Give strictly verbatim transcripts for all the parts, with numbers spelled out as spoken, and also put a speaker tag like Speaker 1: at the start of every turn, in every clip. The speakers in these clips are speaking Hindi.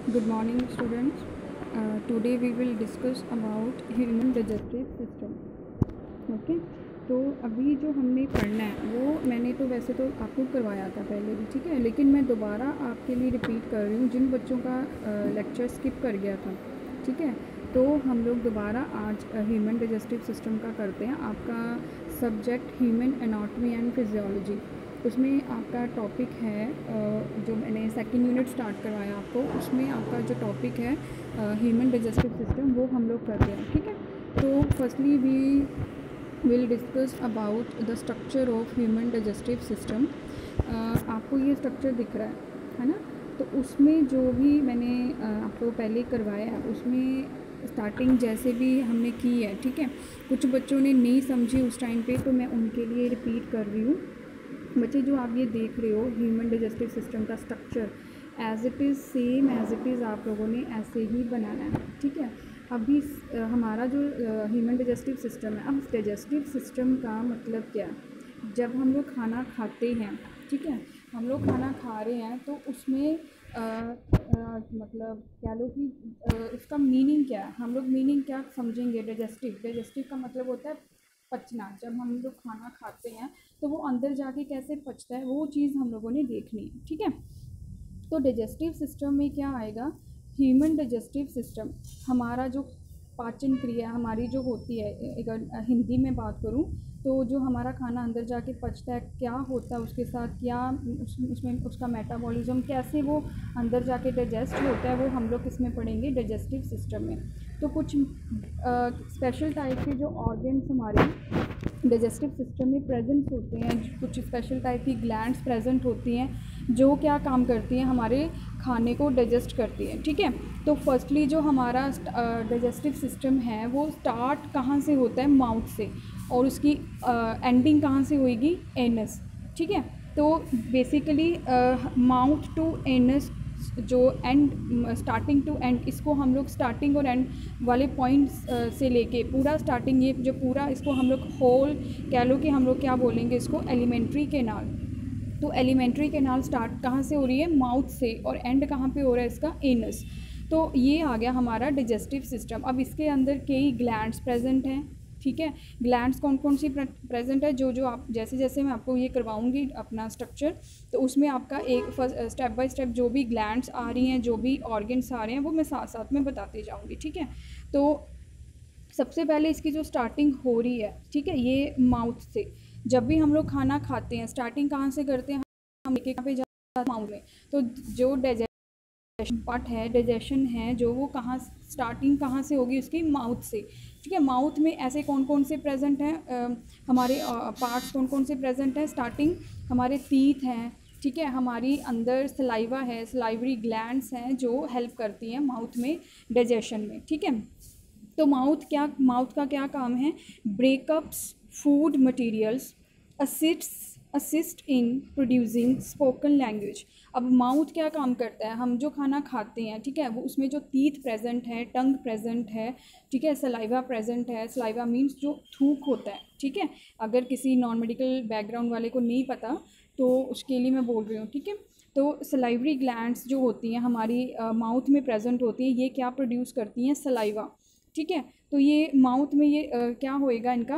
Speaker 1: Good morning, students. Uh, today we will discuss about human digestive system. Okay, तो अभी जो हमने पढ़ना है वो मैंने तो वैसे तो आपको करवाया था पहले भी, ठीक है, लेकिन मैं दोबारा आपके लिए रिपीट कर रही हूँ जिन बच्चों का लेक्चर स्किप कर गया था, ठीक है। तो हम लोग दोबारा आज ह्यूमन डाइजेस्टिव सिस्टम का करते हैं। आपका subject human anatomy and physiology, उसमें आपका टॉपिक है जो मैंने सेकंड यूनिट स्टार्ट करवाया आपको, उसमें आपका जो टॉपिक है ह्यूमन डाइजेस्टिव सिस्टम, वो हम लोग करते हैं, ठीक है। तो firstly we will discuss about the structure of human digestive system. आपको ये स्ट्रक्चर दिख रहा है है ना। तो उसमें जो भी मैंने uh, आपको पहले करवाया है उसमें स्टार्टिंग जैसे भी हमने की है, ठीक है। कुछ बच्चों ने नहीं समझी उस टाइम पे, तो मैं उनके लिए रिपीट कर रही हूँ। बच्चे जो आप ये देख रहे हो ह्यूमन डाइजेस्टिव सिस्टम का structure as it is same as it is आप लोगों ने ऐसे ही बनाना है, ठीक है। अभी हमारा जो ह्यूमन डाइजेस्टिव सिस्टम है, अब डाइजेस्टिव सिस्टम का मतलब क्या है? जब हम लोग खाना खाते हैं, ठीक है, हम लोग खाना खा रहे हैं तो उसमें आ, आ, मतलब क्या लो कि इसका मीनिंग क्या है, हम लोग मीनिंग क्या समझेंगे। डाइजेस्टिव डाइजेस्टिव का मतलब होता है पचना। जब हम लोग खाना खाते हैं तो वो अंदर जाके कैसे पचता है, वो चीज़ हम लोगों ने देखनी है, ठीक है। तो डाइजेस्टिव सिस्टम में क्या आएगा? ह्यूमन डाइजेस्टिव सिस्टम हमारा जो पाचन क्रिया हमारी जो होती है, अगर हिंदी में बात करूं तो जो हमारा खाना अंदर जाके पचता है, क्या होता है उसके साथ, क्या उस, उसमें उसका मेटाबॉलिज्म कैसे वो अंदर जाके डाइजेस्ट होता है, वो हम लोग इसमें पढ़ेंगे डाइजेस्टिव सिस्टम में। तो कुछ स्पेशल टाइप के जो ऑर्गन्स हमारे डाइजेस्टिव सिस्टम में प्रेजेंट होते हैं, कुछ स्पेशल टाइप की ग्लैंड्स प्रेजेंट होती हैं जो क्या काम करती हैं, हमारे खाने को डाइजेस्ट करती हैं, ठीक है। तो फर्स्टली जो हमारा डाइजेस्टिव सिस्टम है वो स्टार्ट कहाँ से होता है? माउथ से, और उसकी एंडिंग कहाँ से होएगी? एनस, ठीक है। तो बेसिकली माउथ टू एनस जो एंड स्टार्टिंग टू एंड, इसको हम लोग स्टार्टिंग और एंड वाले पॉइंट्स से लेके पूरा स्टार्टिंग, ये जो पूरा इसको हम लोग होल कह लो कि हम लोग क्या बोलेंगे इसको, एलिमेंट्री कैनाल। तो एलिमेंट्री कैनाल स्टार्ट कहाँ से हो रही है? माउथ से, और एंड कहाँ पे हो रहा है इसका? एनस। तो ये आ गया हमारा डाइजेस्टिव सिस्टम। अब इसके अंदर कई ग्लैंड्स प्रेजेंट हैं, ठीक है। ग्लैंड्स कौन कौन सी प्रेजेंट है, जो जो आप जैसे जैसे मैं आपको ये करवाऊंगी अपना स्ट्रक्चर, तो उसमें आपका एक फर्स्ट स्टेप बाय स्टेप जो भी ग्लैंड्स आ रही हैं, जो भी ऑर्गन्स आ रहे हैं, वो मैं साथ साथ में बताते जाऊंगी, ठीक है। तो सबसे पहले इसकी जो स्टार्टिंग हो रही है, ठीक है, ये माउथ से। जब भी हम लोग खाना खाते हैं स्टार्टिंग कहाँ से करते हैं? हम एक पे जाते हैं माउथ में। तो जो डाइजेशन पार्ट है, डाइजेशन है जो, वो कहाँ स्टार्टिंग कहाँ से होगी? उसकी माउथ से, ठीक है। माउथ में ऐसे कौन कौन से प्रेजेंट हैं हमारे पार्ट्स, कौन कौन से प्रेजेंट हैं? स्टार्टिंग हमारे टीथ हैं, ठीक है, हमारी अंदर सलाइवा है, सलाइवरी ग्लैंड्स हैं जो हेल्प करती हैं माउथ में डाइजेशन में, ठीक है। तो माउथ क्या माउथ का क्या काम है? Breakups food materials, assists assist in producing spoken language. अब माउथ क्या काम करता है? हम जो खाना खाते हैं, ठीक है, वो उसमें जो टीथ प्रेजेंट है, टंग प्रेजेंट है, ठीक है, सलाइवा प्रेजेंट है। सलाइवा मीन्स जो थूक होता है, ठीक है। अगर किसी नॉन मेडिकल बैकग्राउंड वाले को नहीं पता तो उसके लिए मैं बोल रही हूँ, ठीक है। तो सलाइवरी ग्लैंड्स जो होती हैं हमारी माउथ में प्रेजेंट होती हैं, ये क्या प्रोड्यूस करती हैं? सलाइवा, ठीक है। तो ये माउथ में ये आ, क्या होएगा इनका,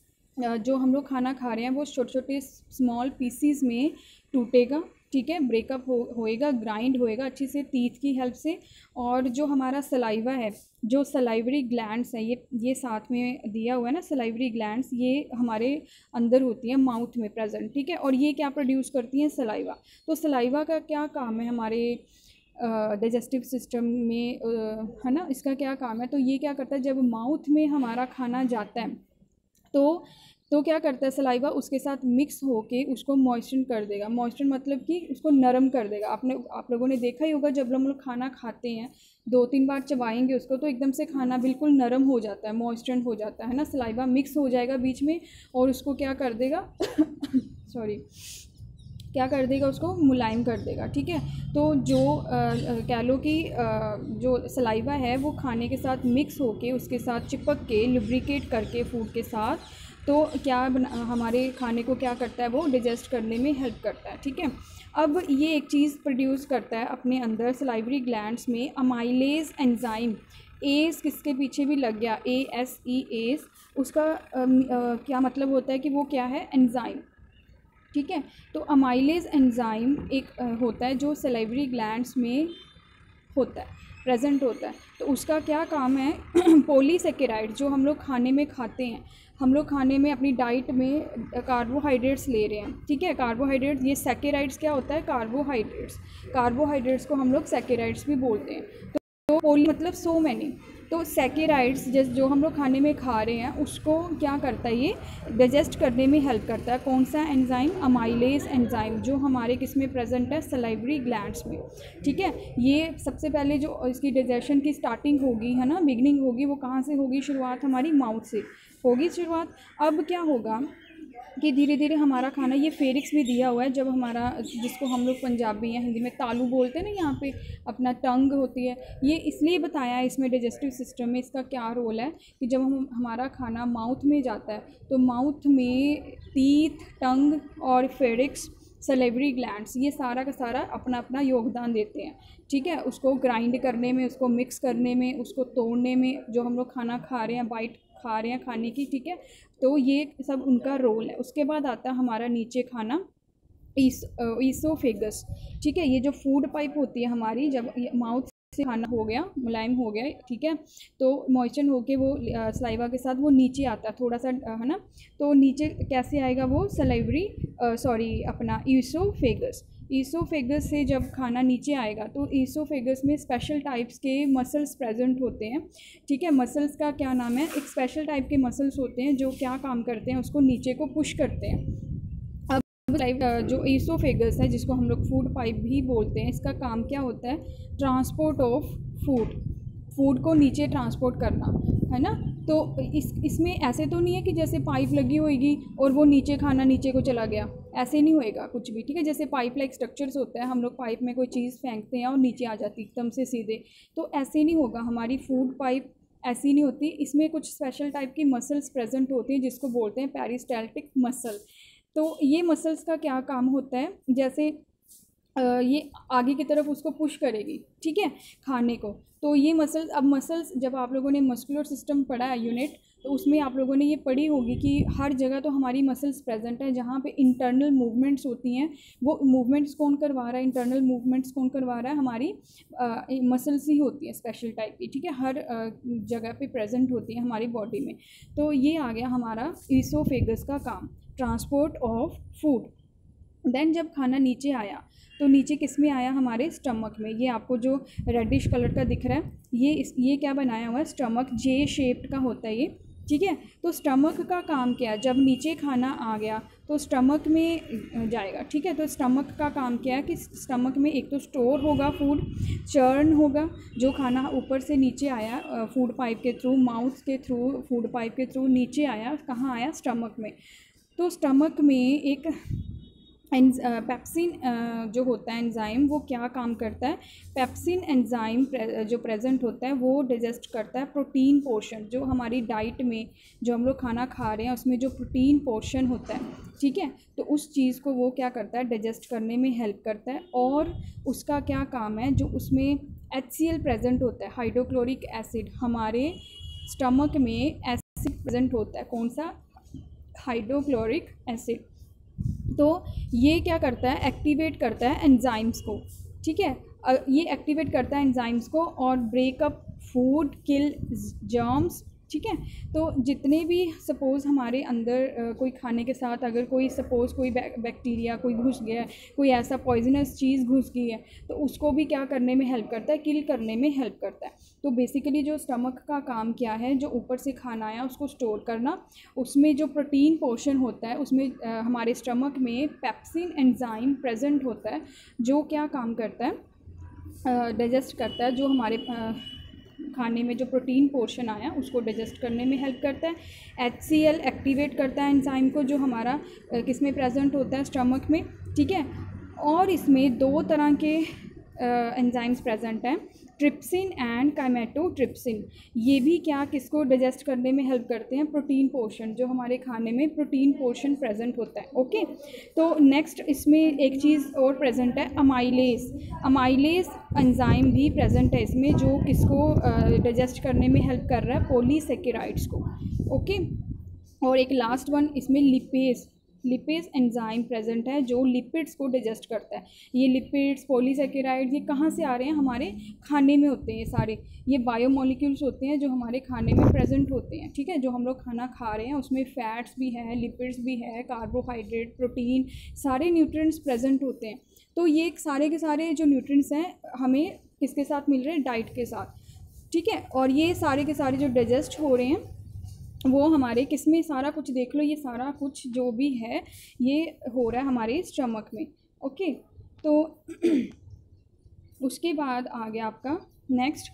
Speaker 1: जो हम लोग खाना खा रहे हैं वो छोटे छोटे स्मॉल पीसीज में टूटेगा, ठीक है, ब्रेकअप हो होएगा, ग्राइंड होएगा अच्छे से टीथ की हेल्प से। और जो हमारा सलाइवा है, जो सलाइवरी ग्लैंड्स हैं, ये ये साथ में दिया हुआ है ना, सलाइवरी ग्लैंड्स, ये हमारे अंदर होती हैं माउथ में प्रेजेंट, ठीक है। और ये क्या प्रोड्यूस करती हैं? सलाइवा। तो सलाइवा का क्या काम है हमारे डाइजेस्टिव सिस्टम में, uh, है ना, इसका क्या काम है? तो ये क्या करता है, जब माउथ में हमारा खाना जाता है तो तो क्या करता है सलाइवा, उसके साथ मिक्स होके उसको मॉइस्चर कर देगा। मॉइस्चर मतलब कि उसको नरम कर देगा। आपने आप लोगों ने देखा ही होगा, जब हम लोग खाना खाते हैं दो तीन बार चबाएंगे उसको तो एकदम से खाना बिल्कुल नरम हो जाता है, मॉइस्चर हो जाता है ना। सलाइवा मिक्स हो जाएगा बीच में और उसको क्या कर देगा सॉरी क्या कर देगा, उसको मुलायम कर देगा, ठीक है। तो जो कह लो कि जो सलाइवा है वो खाने के साथ मिक्स होके उसके साथ चिपक के लुब्रिकेट करके फूड के साथ तो क्या बना, हमारे खाने को क्या करता है, वो डिजेस्ट करने में हेल्प करता है, ठीक है। अब ये एक चीज़ प्रोड्यूस करता है अपने अंदर सलाइवरी ग्लैंड्स में, अमाइलेज एंजाइम। एस किसके पीछे भी लग गया, ए एस ई एस, उसका आ, आ, क्या मतलब होता है कि वो क्या है, एंजाइम, ठीक है। तो अमाइलेज एंजाइम एक आ, होता है जो सलाइवरी ग्लैंड्स में होता है, प्रेजेंट होता है। तो उसका क्या काम है, पॉलीसेकेराइड जो हम लोग खाने में खाते हैं, हम लोग खाने में अपनी डाइट में कार्बोहाइड्रेट्स ले रहे हैं, ठीक है। कार्बोहाइड्रेट्स, ये सेकेराइड्स क्या होता है, कार्बोहाइड्रेट्स, कार्बोहाइड्रेट्स को हम लोग सेकेराइड्स भी बोलते हैं। तो, तो पोली मतलब सो मैनी, तो सेकेराइड्स जैसे जो हम लोग खाने में खा रहे हैं उसको क्या करता है, ये डाइजेस्ट करने में हेल्प करता है। कौन सा एंजाइम, अमाइलेज एंजाइम, जो हमारे किस में प्रेजेंट है, सलाइवरी ग्लैंड्स में, ठीक है। ये सबसे पहले जो इसकी डाइजेशन की स्टार्टिंग होगी, है ना, बिगनिंग होगी, वो कहाँ से होगी, शुरुआत हमारी माउथ से होगी शुरुआत। अब क्या होगा कि धीरे धीरे हमारा खाना, ये फेरिक्स भी दिया हुआ है, जब हमारा, जिसको हम लोग पंजाबी या हिंदी में तालू बोलते हैं ना, यहाँ पे अपना टंग होती है, ये इसलिए बताया है इसमें डाइजेस्टिव सिस्टम में इसका क्या रोल है कि जब हम हमारा खाना माउथ में जाता है तो माउथ में टीथ, टंग और फेरिक्स, सलेवरी ग्लैंड्स, ये सारा का सारा अपना अपना योगदान देते हैं, ठीक है। उसको ग्राइंड करने में, उसको मिक्स करने में, उसको तोड़ने में, जो हम लोग खाना खा रहे हैं, बाइट खा रहे हैं खाने की, ठीक है। तो ये सब उनका रोल है। उसके बाद आता है हमारा नीचे खाना, ईस ईसोफेगस, ठीक है। ये जो फूड पाइप होती है हमारी, जब माउथ से खाना हो गया, मुलायम हो गया, ठीक है, तो मॉइस्चर होके वो सलाइवा के साथ वो नीचे आता है थोड़ा सा, है ना। तो नीचे कैसे आएगा वो, सलाइवरी सॉरी अपना ईसोफेगस, ईसोफेगस से जब खाना नीचे आएगा तो ईसोफेगस में स्पेशल टाइप्स के मसल्स प्रेजेंट होते हैं, ठीक है। मसल्स का क्या नाम है, एक स्पेशल टाइप के मसल्स होते हैं जो क्या काम करते हैं, उसको नीचे को पुश करते हैं। जो ईसोफेगस है, जिसको हम लोग फूड पाइप भी बोलते हैं, इसका काम क्या होता है, ट्रांसपोर्ट ऑफ फूड, फूड को नीचे ट्रांसपोर्ट करना, है ना। तो इस इसमें ऐसे तो नहीं है कि जैसे पाइप लगी होगी और वो नीचे खाना नीचे को चला गया, ऐसे नहीं होएगा कुछ भी, ठीक है। जैसे पाइप लाइक स्ट्रक्चर्स होता है, हम लोग पाइप में कोई चीज़ फेंकते हैं और नीचे आ जाती एकदम से सीधे, तो ऐसे नहीं होगा, हमारी फूड पाइप ऐसी नहीं होती। इसमें कुछ स्पेशल टाइप की मसल्स प्रेजेंट होती हैं जिसको बोलते हैं पेरिस्टाल्टिक मसल। तो ये मसल्स का क्या काम होता है, जैसे ये आगे की तरफ उसको पुश करेगी, ठीक है, खाने को। तो ये मसल्स, अब मसल्स जब आप लोगों ने मस्कुलर सिस्टम पढ़ा है यूनिट, तो उसमें आप लोगों ने ये पढ़ी होगी कि हर जगह तो हमारी मसल्स प्रेजेंट है, जहाँ पे इंटरनल मूवमेंट्स होती हैं, वो मूवमेंट्स कौन करवा रहा है, इंटरनल मूवमेंट्स कौन करवा रहा है, हमारी मसल्स ही होती है स्पेशल टाइप की, ठीक है, हर आ, जगह पे प्रेजेंट होती है हमारी बॉडी में। तो ये आ गया हमारा ईसोफेगस का काम, ट्रांसपोर्ट ऑफ फूड। देन जब खाना नीचे आया तो नीचे किस में आया, हमारे स्टमक में। ये आपको जो रेडिश कलर का दिख रहा है, ये इस ये क्या बनाया हुआ है, स्टमक जे शेप्ड का होता है ये, ठीक है। तो स्टमक का काम क्या है, जब नीचे खाना आ गया तो स्टमक में जाएगा, ठीक है। तो स्टमक का काम क्या है कि स्टमक में एक तो स्टोर होगा फूड, चर्न होगा, जो खाना ऊपर से नीचे आया फूड पाइप के थ्रू, माउथ के थ्रू, फूड पाइप के थ्रू नीचे आया, कहाँ आया, स्टमक में। तो स्टमक में एक पेप्सिन जो होता है एंजाइम, वो क्या काम करता है, पेप्सिन एंजाइम जो प्रेजेंट होता है वो डाइजेस्ट करता है प्रोटीन पोर्शन, जो हमारी डाइट में जो हम लोग खाना खा रहे हैं उसमें जो प्रोटीन पोर्शन होता है, ठीक है। तो उस चीज़ को वो क्या करता है, डाइजेस्ट करने में हेल्प करता है। और उसका क्या काम है, जो उसमें एच सी एल प्रेजेंट होता है, हाइड्रोक्लोरिक एसिड, हमारे स्टमक में एसिड प्रेजेंट होता है, कौन सा, हाइड्रोक्लोरिक एसिड। तो ये क्या करता है, एक्टिवेट करता है एंजाइम्स को, ठीक है। ये एक्टिवेट करता है एंजाइम्स को और ब्रेकअप फूड, किल जर्म्स, ठीक है। तो जितने भी सपोज़ हमारे अंदर आ, कोई खाने के साथ अगर कोई सपोज़ कोई बैक्टीरिया कोई घुस गया है, कोई ऐसा पॉइजनस चीज़ घुस गई है, तो उसको भी क्या करने में हेल्प करता है, किल करने में हेल्प करता है। तो बेसिकली जो स्टमक का काम क्या है, जो ऊपर से खाना आया उसको स्टोर करना, उसमें जो प्रोटीन पोर्शन होता है उसमें आ, हमारे स्टमक में पेप्सिन एंजाइम प्रेजेंट होता है, जो क्या काम करता है, डाइजेस्ट करता है, जो हमारे आ, खाने में जो प्रोटीन पोर्शन आया उसको डाइजेस्ट करने में हेल्प करता है। एच सी एल एक्टिवेट करता है एंजाइम को, जो हमारा किस में प्रेजेंट होता है, स्टमक में, ठीक है। और इसमें दो तरह के एंजाइम्स प्रेजेंट हैं, ट्रिप्सिन एंड काइमेटोट्रिप्सिन। ये भी क्या किसको डाइजेस्ट करने में हेल्प करते हैं, प्रोटीन पोर्शन, जो हमारे खाने में प्रोटीन पोर्शन प्रेजेंट होता है। ओके, तो नेक्स्ट इसमें एक चीज़ और प्रेजेंट है, अमाइलेज। अमाइलेज एंजाइम भी प्रेजेंट है इसमें, जो किसको डाइजेस्ट करने में हेल्प कर रहा है, पॉलीसेकेराइड्स को। ओके, और एक लास्ट वन इसमें लिपेज, लिपेज एंजाइम प्रेजेंट है जो लिपिड्स को डाइजेस्ट करता है। ये लिपिड्स, पॉलीसेकेराइड्स, ये कहाँ से आ रहे हैं, हमारे खाने में होते हैं ये सारे, ये बायोमोलिक्यूल्स होते हैं जो हमारे खाने में प्रेजेंट होते हैं। ठीक है, जो हम लोग खाना खा रहे हैं उसमें फैट्स भी है, लिपिड्स भी है, कार्बोहाइड्रेट, प्रोटीन, सारे न्यूट्रिएंट्स प्रेजेंट होते हैं। तो ये सारे के सारे जो न्यूट्रिएंट्स हैं हमें किसके साथ मिल रहे हैं, डाइट के साथ। ठीक है, और ये सारे के सारे जो डाइजेस्ट हो रहे हैं वो हमारे किस में, सारा कुछ देख लो, ये सारा कुछ जो भी है ये हो रहा है हमारे स्टमक में। ओके, तो उसके बाद आ गया आपका नेक्स्ट,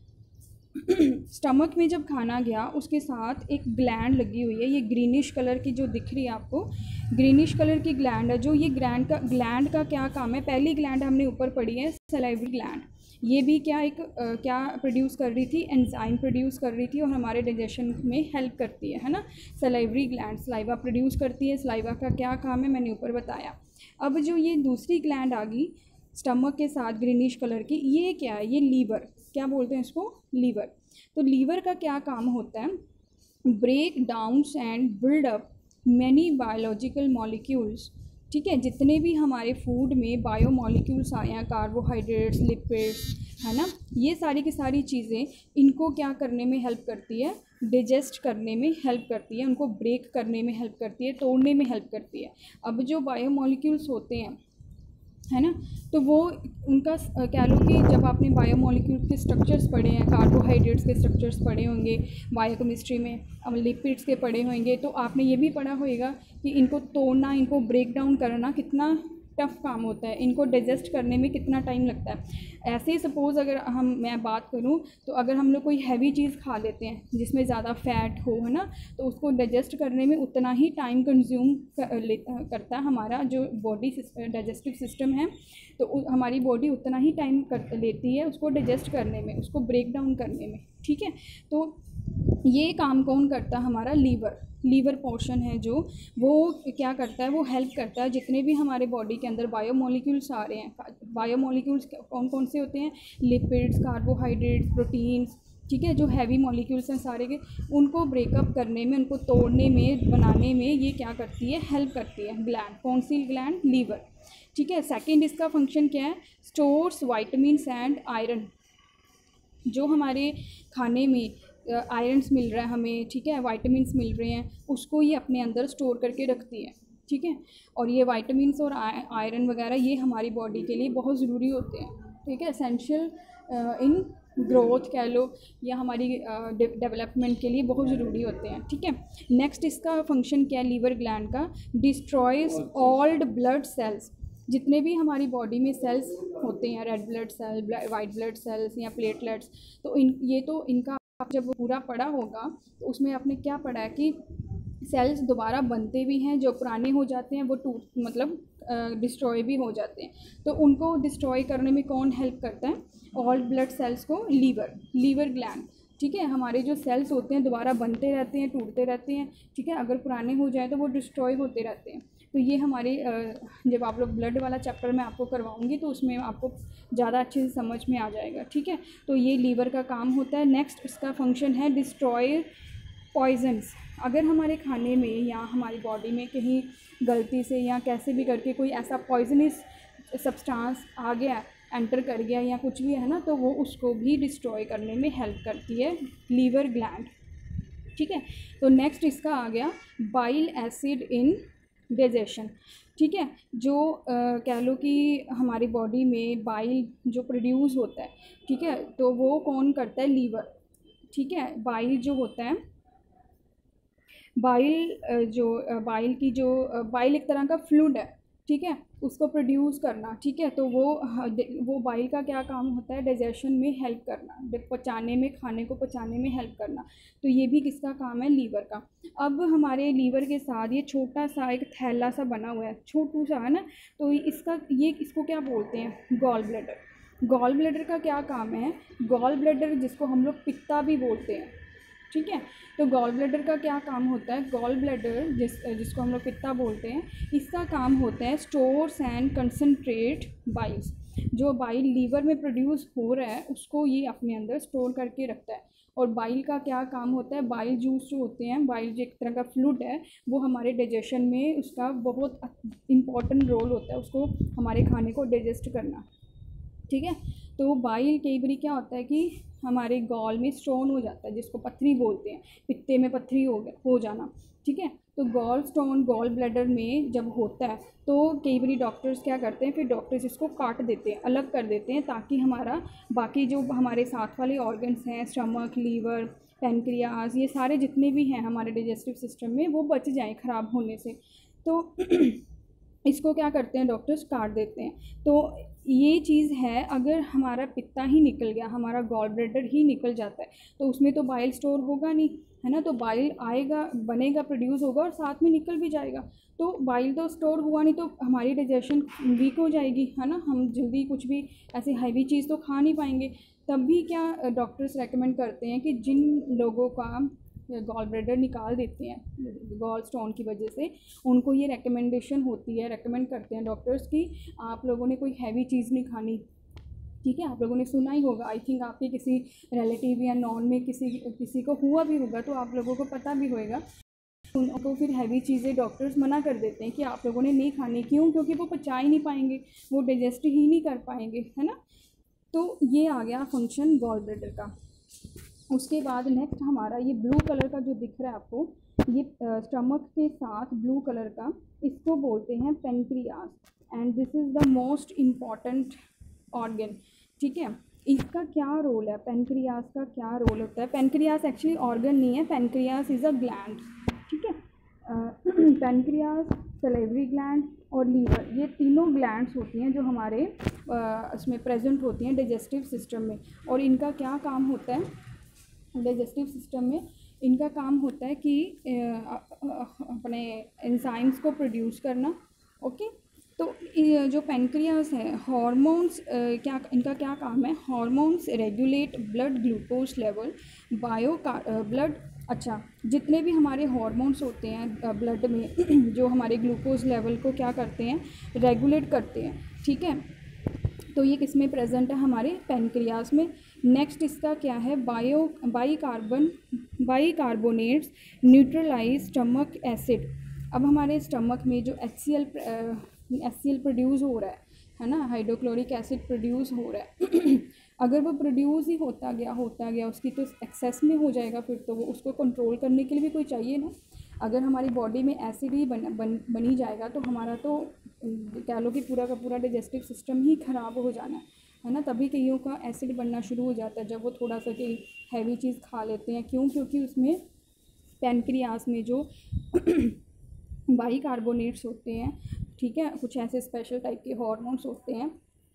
Speaker 1: स्टमक में जब खाना गया उसके साथ एक ग्लैंड लगी हुई है, ये ग्रीनिश कलर की जो दिख रही है आपको, ग्रीनिश कलर की ग्लैंड है। जो ये ग्लैंड का ग्लैंड का क्या काम है, पहली ग्लैंड हमने ऊपर पढ़ी है सलाइवरी ग्लैंड। ये भी क्या एक आ, क्या प्रोड्यूस कर रही थी, एंजाइम प्रोड्यूस कर रही थी और हमारे डाइजेशन में हेल्प करती है है ना। सलाइवरी ग्लैंड सलाइवा प्रोड्यूस करती है, सलाइवा का क्या काम है मैंने ऊपर बताया। अब जो ये दूसरी ग्लैंड आ गई स्टमक के साथ ग्रीनिश कलर की, ये क्या है, ये लीवर, क्या बोलते हैं इसको, लीवर। तो लीवर का क्या काम होता है, break down and build up many biological molecules. ठीक है, जितने भी हमारे फूड में बायो मॉलिक्यूल्स आए हैं, कार्बोहाइड्रेट्स, लिपिड्स, है ना, ये सारी की सारी चीज़ें इनको क्या करने में हेल्प करती है, डिजेस्ट करने में हेल्प करती है, उनको ब्रेक करने में हेल्प करती है, तोड़ने में हेल्प करती है। अब जो बायो मॉलिक्यूल्स होते हैं, है ना, तो वो उनका क्या लो कि जब आपने बायोमोलिक्यूल के स्ट्रक्चर्स पढ़े हैं, कार्बोहाइड्रेट्स के स्ट्रक्चर्स पढ़े होंगे बायोकेमिस्ट्री में, अब लिपिड्स के पढ़े होंगे, तो आपने ये भी पढ़ा होगा कि इनको तोड़ना, इनको ब्रेक डाउन करना कितना टफ़ काम होता है, इनको डाइजेस्ट करने में कितना टाइम लगता है। ऐसे ही सपोज़ अगर हम मैं बात करूं तो अगर हम लोग कोई हैवी चीज़ खा लेते हैं जिसमें ज़्यादा फैट हो, है ना, तो उसको डाइजेस्ट करने में उतना ही टाइम कंज्यूम कर, करता है हमारा जो बॉडी डाइजेस्टिव सिस्टम है। तो हमारी बॉडी उतना ही टाइम कर लेती है उसको डाइजेस्ट करने में, उसको ब्रेक डाउन करने में। ठीक है, तो ये काम कौन करता है, हमारा लीवर। लीवर पोर्शन है जो, वो क्या करता है, वो हेल्प करता है जितने भी हमारे बॉडी के अंदर बायोमोलिक्यूल्स आ रहे हैं। बायोमोलिक्यूल्स कौन कौन से होते हैं, लिपिड्स, कार्बोहाइड्रेट्स, प्रोटीन्स, ठीक है, जो हैवी मॉलिक्यूल्स हैं सारे के, उनको ब्रेकअप करने में, उनको तोड़ने में, बनाने में ये क्या करती है, हेल्प करती है ग्लैंड। कौन सी ग्लैंड, लीवर। ठीक है, सेकेंड इसका फंक्शन क्या है, स्टोर्स वाइटामिन्स एंड आयरन। जो हमारे खाने में आयरन्स मिल रहा है हमें, ठीक है, वाइटामिन्स मिल रहे हैं, उसको ये अपने अंदर स्टोर करके रखती है। ठीक है, और ये वाइटामिन्स और आयरन वगैरह ये हमारी बॉडी के लिए बहुत ज़रूरी होते हैं। ठीक है, एसेंशियल इन ग्रोथ कह लो या हमारी डेवलपमेंट के लिए बहुत ज़रूरी होते हैं। ठीक है, नेक्स्ट इसका फंक्शन क्या है लीवर ग्लैंड का, डिस्ट्रॉयज ऑल्ड ब्लड सेल्स। जितने भी हमारी बॉडी में सेल्स होते हैं, red blood cell, white blood cells या प्लेटलेट्स, तो इन ये तो इनका जब पूरा पढ़ा होगा तो उसमें आपने क्या पढ़ा है कि सेल्स दोबारा बनते भी हैं, जो पुराने हो जाते हैं वो टूट मतलब डिस्ट्रॉय भी हो जाते हैं। तो उनको डिस्ट्रॉय करने में कौन हेल्प करता है, ऑल ब्लड सेल्स को लीवर, लीवर ग्लैंड। ठीक है, हमारे जो सेल्स होते हैं दोबारा बनते रहते हैं, टूटते रहते हैं। ठीक है, अगर पुराने हो जाए तो वो डिस्ट्रॉय होते रहते हैं। तो ये हमारे जब आप लोग ब्लड वाला चैप्टर मैं आपको करवाऊंगी तो उसमें आपको ज़्यादा अच्छे से समझ में आ जाएगा। ठीक है, तो ये लीवर का काम होता है। नेक्स्ट इसका फंक्शन है डिस्ट्रॉय पॉइजन्स। अगर हमारे खाने में या हमारी बॉडी में कहीं गलती से या कैसे भी करके कोई ऐसा पॉइजनस सब्सटेंस आ गया, एंटर कर गया या कुछ भी है ना, तो वो उसको भी डिस्ट्रॉय करने में हेल्प करती है लीवर ग्लैंड। ठीक है, तो नेक्स्ट इसका आ गया बाइल एसिड इन डाइजेशन। ठीक है, जो आ, कह लो कि हमारी बॉडी में बाइल जो प्रोड्यूस होता है, ठीक है, तो वो कौन करता है, लीवर। ठीक है, बाइल जो होता है, बाइल जो बाइल की जो बाइल एक तरह का फ्लूइड है, ठीक है, उसको प्रोड्यूस करना। ठीक है, तो वो वो बाइल का क्या काम होता है, डाइजेशन में हेल्प करना, पचाने में, खाने को पचाने में हेल्प करना। तो ये भी किसका काम है, लीवर का। अब हमारे लीवर के साथ ये छोटा सा एक थैला सा बना हुआ है, छोटू सा, है ना, तो इसका ये इसको क्या बोलते हैं, गॉल ब्लैडर। गॉल ब्लैडर का क्या काम है? गॉल ब्लैडर जिसको हम लोग पित्ता भी बोलते हैं, ठीक है। तो गॉल ब्लैडर का क्या काम होता है? गॉल ब्लैडर जिस जिसको हम लोग पित्ता बोलते हैं, इसका काम होता है स्टोर्स एंड कंसनट्रेट बाइल्स। जो बाइल लीवर में प्रोड्यूस हो रहा है उसको ये अपने अंदर स्टोर करके रखता है। और बाइल का क्या काम होता है? बाइल जूस जो होते हैं, बाइल जो एक तरह का फ्लूइड है, वो हमारे डाइजेशन में उसका बहुत इम्पॉर्टेंट रोल होता है, उसको हमारे खाने को डाइजेस्ट करना, ठीक है। तो बाइल कई बार क्या होता है कि हमारे गॉल में स्टोन हो जाता है, जिसको पथरी बोलते हैं, पित्ते में पथरी हो हो जाना, ठीक है। तो गॉल स्टोन गॉल ब्लैडर में जब होता है तो कई बार डॉक्टर्स क्या करते हैं, फिर डॉक्टर्स इसको काट देते हैं, अलग कर देते हैं, ताकि हमारा बाकी जो हमारे साथ वाले ऑर्गन्स हैं, स्टमक, लीवर, पेनक्रियाज, ये सारे जितने भी हैं हमारे डाइजेस्टिव सिस्टम में, वो बच जाएँ ख़राब होने से। तो इसको क्या करते हैं डॉक्टर्स? काट देते हैं। तो ये चीज़ है, अगर हमारा पित्ता ही निकल गया, हमारा गॉल ब्लैडर ही निकल जाता है, तो उसमें तो बाइल स्टोर होगा नहीं, है ना। तो बाइल आएगा, बनेगा, प्रोड्यूस होगा और साथ में निकल भी जाएगा। तो बाइल तो स्टोर हुआ नहीं तो हमारी डाइजेशन वीक हो जाएगी, है ना। हम जल्दी कुछ भी ऐसी हैवी चीज़ तो खा नहीं पाएंगे। तब भी क्या डॉक्टर्स रेकमेंड करते हैं कि जिन लोगों का गॉल ब्लैडर निकाल देते हैं गॉल स्टोन की वजह से, उनको ये रेकमेंडेशन होती है, रेकमेंड करते हैं डॉक्टर्स कि आप लोगों ने कोई हैवी चीज़ नहीं खानी, ठीक है। आप लोगों ने सुना ही होगा, आई थिंक आपके किसी रिलेटिव या नॉन में किसी किसी को हुआ भी होगा, तो आप लोगों को पता भी होएगा। उनको फिर हैवी चीज़ें डॉक्टर्स मना कर देते हैं कि आप लोगों ने नहीं खानी। क्यों? क्योंकि वो पचा ही नहीं पाएंगे, वो डाइजेस्ट ही नहीं कर पाएंगे, है ना। तो ये आ गया फंक्शन गॉल ब्लैडर का। उसके बाद नेक्स्ट हमारा ये ब्लू कलर का जो दिख रहा है आपको, ये स्टमक के साथ ब्लू कलर का, इसको बोलते हैं pancreas, and this is the most important organ, ठीक है। इसका क्या रोल है? पेनक्रियास का क्या रोल होता है? पेनक्रियास एक्चुअली ऑर्गन नहीं है, पेनक्रियास इज़ अ ग्लैंड, ठीक है। पेनक्रियास, सलेवरी ग्लैंड और लीवर, ये तीनों ग्लैंड्स होती हैं जो हमारे इसमें प्रेजेंट होती हैं डाइजेस्टिव सिस्टम में। और इनका क्या काम होता है डाइजेस्टिव सिस्टम में? इनका काम होता है कि अपने एंजाइम्स को प्रोड्यूस करना, ओके। तो जो पेनक्रियास है, हार्मोन्स, क्या इनका क्या काम है? Hormones regulate blood glucose level, bio blood, अच्छा, जितने भी हमारे हार्मोन्स होते हैं ब्लड में जो हमारे ग्लूकोज लेवल को क्या करते हैं? रेगुलेट करते हैं, ठीक है। तो ये किस में प्रेजेंट है? हमारे पेनक्रियास में। नेक्स्ट इसका क्या है? Bio bi carbon bicarbonates neutralize stomach acid. अब हमारे स्टमक में जो H C L H C L produce हो रहा है है ना, हाइड्रोक्लोरिक एसिड प्रोड्यूस हो रहा है अगर वो प्रोड्यूस ही होता गया होता गया उसकी तो एक्सेस में हो जाएगा, फिर तो वो उसको कंट्रोल करने के लिए भी कोई चाहिए ना। अगर हमारी बॉडी में एसिड ही बन बन बनी जाएगा तो हमारा तो कह लो कि पूरा का पूरा डाइजेस्टिव सिस्टम ही ख़राब हो जाना है, है ना। तभी कईयों का एसिड बनना शुरू हो जाता है जब वो थोड़ा सा कोई हैवी चीज़ खा लेते हैं। क्यों? क्योंकि उसमें पेनक्रियास में जो बाई कार्बोनेट्स होते हैं, ठीक है, कुछ ऐसे स्पेशल टाइप के हार्मोन्स होते हैं,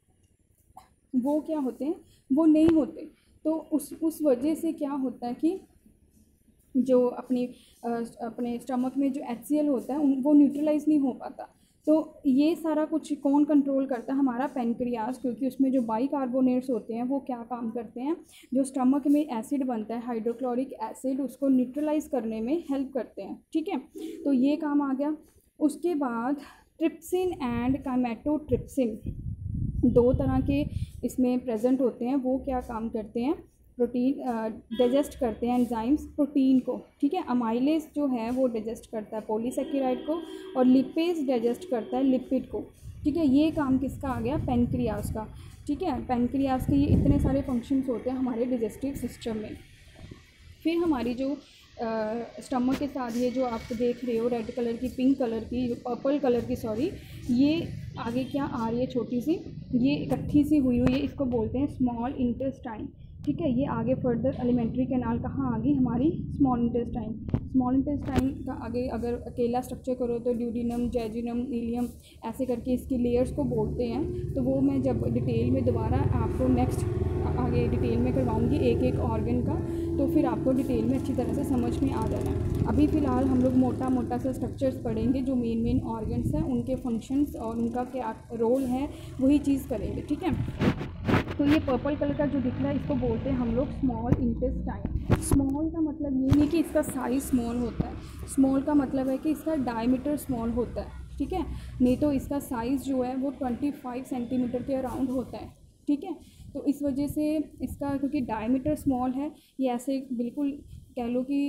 Speaker 1: वो क्या होते हैं? वो नहीं होते। तो उस उस वजह से क्या होता है कि जो अपनी अपने स्टमक में जो एच सी एल होता है वो न्यूट्रलाइज नहीं हो पाता। तो ये सारा कुछ कौन कंट्रोल करता है? हमारा पेनक्रियास, क्योंकि उसमें जो बाई कार्बोनेट्स होते हैं वो क्या काम करते हैं? जो स्टमक में एसिड बनता है हाइड्रोक्लोरिक एसिड, उसको न्यूट्रलाइज करने में हेल्प करते हैं, ठीक है। तो ये काम आ गया। उसके बाद ट्रिप्सिन एंड काइमेटोट्रिप्सिन, दो तरह के इसमें प्रेजेंट होते हैं। वो क्या काम करते हैं? प्रोटीन डाइजेस्ट करते हैं एंजाइम्स प्रोटीन को, ठीक है। अमाइलेज जो है वो डाइजेस्ट करता है पॉलीसेकेराइड को, और लिपेज डाइजेस्ट करता है लिपिड को, ठीक है। ये काम किसका आ गया? पेनक्रियास का, ठीक है। पेनक्रियास के ये इतने सारे फंक्शंस होते हैं हमारे डाइजेस्टिव सिस्टम में। फिर हमारी जो स्टमक के साथ ये जो आप देख रहे हो रेड कलर की, पिंक कलर की, पर्पल कलर की, सॉरी, ये आगे क्या आ रही है? छोटी सी ये इकट्ठी सी हुई हुई है, इसको बोलते हैं स्मॉल इंटेस्टाइन, ठीक है। ये आगे फर्दर एलिमेंट्री कैनाल कहाँ आ गई? हमारी स्मॉल इंटेस्टाइन। स्मॉल इंटेस्टाइन का आगे अगर अकेला स्ट्रक्चर करो तो ड्यूडिनम, जेजुनम, इलियम, ऐसे करके इसकी लेयर्स को बोलते हैं। तो वो मैं जब डिटेल में दोबारा आपको नेक्स्ट आगे डिटेल में करवाऊंगी एक एक ऑर्गन का, तो फिर आपको डिटेल में अच्छी तरह से समझ में आ जाना है। अभी फ़िलहाल हम लोग मोटा मोटा सा स्ट्रक्चर्स पढ़ेंगे, जो मेन मेन ऑर्गन्स हैं उनके फंक्शंस और उनका क्या रोल है वही चीज़ करेंगे, ठीक है। तो तो ये पर्पल कलर का जो दिख रहा है इसको बोलते हैं हम लोग स्मॉल इंटेस्टाइन। स्मॉल का मतलब ये नहीं कि इसका साइज़ स्मॉल होता है, स्मॉल का मतलब है कि इसका डायमीटर स्मॉल होता है, ठीक है, नहीं तो इसका साइज़ जो है वो पच्चीस सेंटीमीटर के अराउंड होता है, ठीक है। तो इस वजह से इसका, क्योंकि डायमीटर स्मॉल है, ये ऐसे बिल्कुल कह लो कि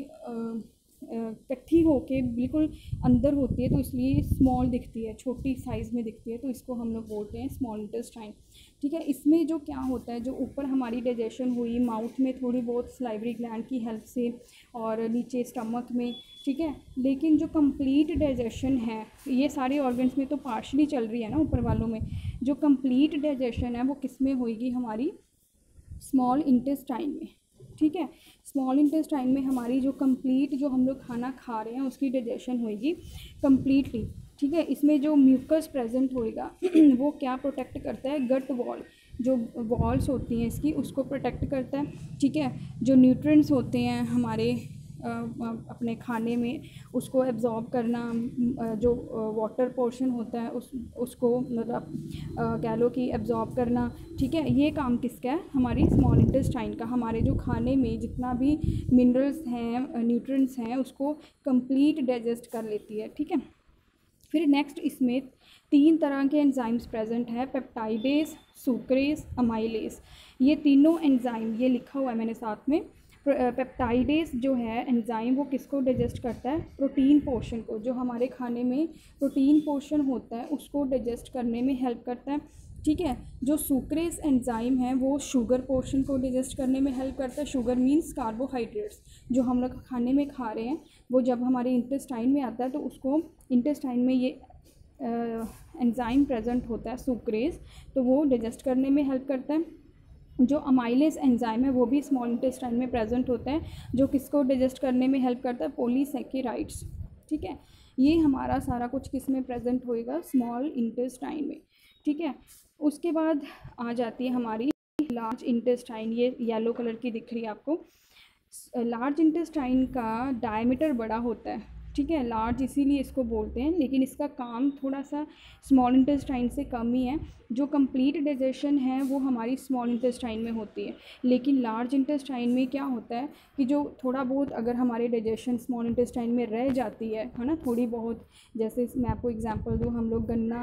Speaker 1: इकट्ठी होके बिल्कुल अंदर होती है, तो इसलिए स्मॉल दिखती है, छोटी साइज़ में दिखती है, तो इसको हम लोग बोलते हैं स्मॉल इंटेस्टाइन, ठीक है। इसमें जो क्या होता है, जो ऊपर हमारी डाइजेशन हुई माउथ में थोड़ी बहुत सलाइवरी ग्लैंड की हेल्प से और नीचे स्टमक में, ठीक है, लेकिन जो कंप्लीट डाइजेशन है ये सारे ऑर्गन्स में तो पार्शली चल रही है ना ऊपर वालों में, जो कंप्लीट डाइजेशन है वो किस में होएगी, हमारी स्मॉल इंटेस्टाइन में, ठीक है। स्मॉल इंटेस्टाइन में हमारी जो कंप्लीट जो हम लोग खाना खा रहे हैं उसकी डाइजेशन होएगी कंप्लीटली, ठीक है। इसमें जो म्यूकस प्रेजेंट होएगा वो क्या प्रोटेक्ट करता है, गट वॉल, जो वॉल्स होती हैं इसकी उसको प्रोटेक्ट करता है, ठीक है। जो न्यूट्रिएंट्स होते हैं हमारे अपने खाने में उसको एब्जॉर्ब करना, जो वाटर पोर्शन होता है उस उसको मतलब कह लो कि एब्जॉर्ब करना, ठीक है, ये काम किसका है, हमारी स्मॉल इंटेस्टाइन का। हमारे जो खाने में जितना भी मिनरल्स हैं, न्यूट्रिएंट्स हैं, उसको कंप्लीट डाइजेस्ट कर लेती है, ठीक है। फिर नेक्स्ट इसमें तीन तरह के एंजाइम्स प्रेजेंट है, पेप्टाइडेज, सुक्रेज, अमाइलेज। ये तीनों एंजाइम, ये लिखा हुआ है मैंने साथ में। पेप्टाइडेज जो है एंजाइम वो किसको डाइजेस्ट करता है, प्रोटीन पोर्शन को, जो हमारे खाने में प्रोटीन पोर्शन होता है उसको डाइजेस्ट करने में हेल्प करता है, ठीक है। जो सुक्रेज एंजाइम है वो शुगर पोर्शन को डाइजेस्ट करने में हेल्प करता है। शुगर मींस कार्बोहाइड्रेट्स, जो हम लोग खाने में खा रहे हैं वो जब हमारे इंटेस्टाइन में आता है तो उसको इंटेस्टाइन में ये एंजाइम प्रेजेंट होता है सुक्रेज, तो वो डाइजेस्ट करने में हेल्प करता है। जो अमाइलेज एंजाइम है वो भी स्मॉल इंटेस्टाइन में प्रेजेंट होता है, जो किसको डाइजेस्ट करने में हेल्प करता है, पॉलीसैकेराइड्स, ठीक है। ये हमारा सारा कुछ किस में प्रेजेंट होएगा, स्मॉल इंटेस्टाइन में, ठीक है। उसके बाद आ जाती है हमारी लार्ज इंटेस्टाइन, ये येलो कलर की दिख रही है आपको। लार्ज इंटेस्टाइन का डायमीटर बड़ा होता है, ठीक है, लार्ज इसीलिए इसको बोलते हैं, लेकिन इसका काम थोड़ा सा स्मॉल इंटेस्टाइन से कम ही है। जो कंप्लीट डाइजेशन है वो हमारी स्मॉल इंटेस्टाइन में होती है, लेकिन लार्ज इंटेस्टाइन में क्या होता है कि जो थोड़ा बहुत अगर हमारे डाइजेशन स्मॉल इंटेस्टाइन में रह जाती है है ना, थोड़ी बहुत, जैसे मैं आपको एग्जांपल दूँ, हम लोग गन्ना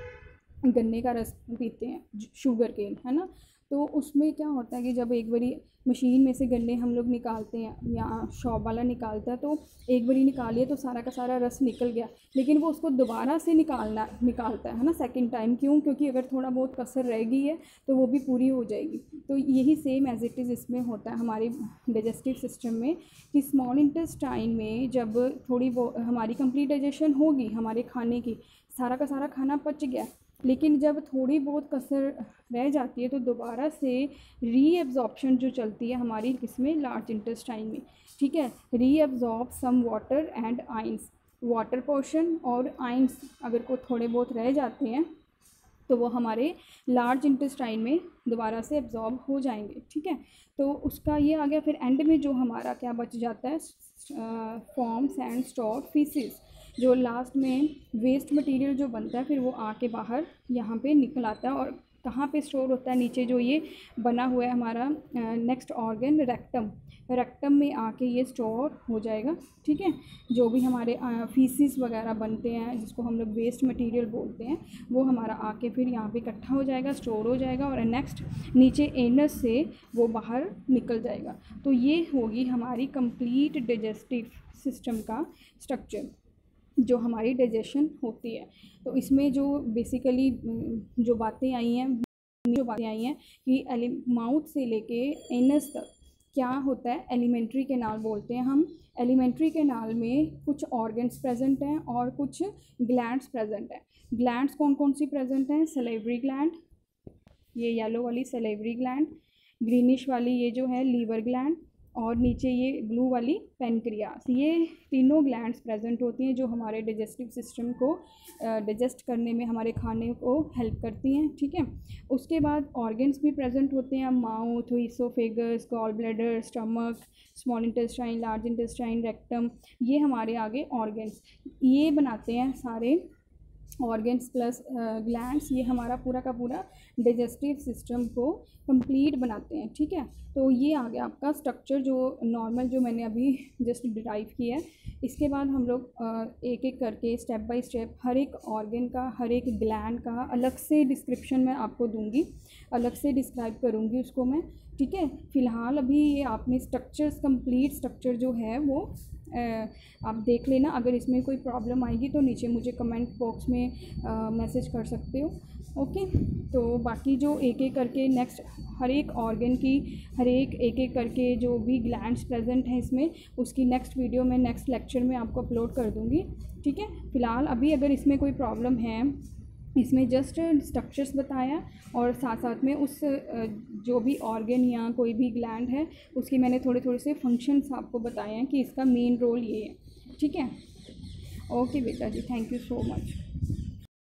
Speaker 1: गन्ने का रस पीते हैं, शुगर केन, है ना, तो उसमें क्या होता है कि जब एक बारी मशीन में से गन्ने हम लोग निकालते हैं या शॉप वाला निकालता है, तो एक बारी निकालिए तो सारा का सारा रस निकल गया, लेकिन वो उसको दोबारा से निकालना निकालता है ना सेकंड टाइम, क्यों, क्योंकि अगर थोड़ा बहुत कसर रह गई है तो वो भी पूरी हो जाएगी। तो यही सेम एज इट इज़ इसमें होता है हमारे डाइजेस्टिव सिस्टम में, कि स्मॉल इंटेस्टाइन में जब थोड़ी वो हमारी कंप्लीट डाइजेशन होगी हमारे खाने की, सारा का सारा खाना पच गया, लेकिन जब थोड़ी बहुत कसर रह जाती है तो दोबारा से रीएब्जॉर्प्शन जो चलती है हमारी किसमें, लार्ज इंटेस्टाइन में, ठीक है। Reabsorb some water and ions, water portion और आइंस अगर को थोड़े बहुत रह जाते हैं तो वो हमारे लार्ज इंटेस्टाइन में दोबारा से एब्जॉर्ब हो जाएंगे, ठीक है। तो उसका ये आ गया। फिर एंड में जो हमारा क्या बच जाता है, फॉर्म सैंड स्टोर फीसिस, जो लास्ट में वेस्ट मटेरियल जो बनता है फिर वो आके बाहर यहाँ पे निकल आता है, और कहाँ पे स्टोर होता है, नीचे जो ये बना हुआ है हमारा नेक्स्ट ऑर्गन रेक्टम, रेक्टम में आके ये स्टोर हो जाएगा, ठीक है। जो भी हमारे फीसिस वगैरह बनते हैं जिसको हम लोग वेस्ट मटेरियल बोलते हैं, वो हमारा आके फिर यहाँ पे इकट्ठा हो जाएगा, स्टोर हो जाएगा, और नेक्स्ट नीचे एनस से वो बाहर निकल जाएगा। तो ये होगी हमारी कंप्लीट डाइजेस्टिव सिस्टम का स्ट्रक्चर, जो हमारी डाइजेशन होती है। तो इसमें जो बेसिकली जो बातें आई हैं जो बातें आई हैं कि माउथ से लेके एनस तक क्या होता है, एलिमेंट्री कैनाल बोलते हैं हम। एलिमेंट्री कैनाल में कुछ ऑर्गन्स प्रेजेंट हैं और कुछ ग्लैंड्स प्रेजेंट हैं। ग्लैंड्स कौन कौन सी प्रेजेंट हैं, सलेवरी ग्लैंड, ये येलो वाली सलेवरी ग्लैंड, ग्रीनिश वाली ये जो है लीवर ग्लैंड, और नीचे ये ब्लू वाली पेनक्रियास। ये तीनों ग्लैंड्स प्रेजेंट होती हैं जो हमारे डाइजेस्टिव सिस्टम को डाइजेस्ट करने में, हमारे खाने को हेल्प करती हैं, ठीक है। उसके बाद ऑर्गन्स भी प्रेजेंट होते हैं, mouth, oesophagus, gall bladder, stomach, small intestine, large intestine, rectum, ये हमारे आगे ऑर्गन्स, ये बनाते हैं सारे ऑर्गन्स प्लस ग्लैंड्स, ये हमारा पूरा का पूरा डाइजेस्टिव सिस्टम को कंप्लीट बनाते हैं। ठीक है, तो ये आ गया आपका स्ट्रक्चर जो नॉर्मल जो मैंने अभी जस्ट डिराइव किया है। इसके बाद हम लोग एक एक करके स्टेप बाय स्टेप हर एक ऑर्गन का, हर एक ग्लैंड का अलग से डिस्क्रिप्शन मैं आपको दूंगी, अलग से डिस्क्राइब करूंगी उसको मैं। ठीक है, फ़िलहाल अभी ये आपने स्ट्रक्चर्स, कंप्लीट स्ट्रक्चर जो है वो आप देख लेना। अगर इसमें कोई प्रॉब्लम आएगी तो नीचे मुझे कमेंट बॉक्स में मैसेज कर सकते हो। ओके, तो बाकी जो एक एक करके नेक्स्ट हर एक ऑर्गन की, हर एक एक एक करके जो भी ग्लैंड्स प्रेजेंट हैं इसमें, उसकी नेक्स्ट वीडियो में, नेक्स्ट लेक्चर में आपको अपलोड कर दूँगी। ठीक है, फ़िलहाल अभी अगर इसमें कोई प्रॉब्लम है, इसमें जस्ट स्ट्रक्चर्स बताया और साथ साथ में उस जो भी ऑर्गन या कोई भी ग्लैंड है उसकी मैंने थोड़े थोड़े से फंक्शंस आपको बताए हैं कि इसका मेन रोल ये है। ठीक है, ओके बेटा जी, थैंक यू सो मच।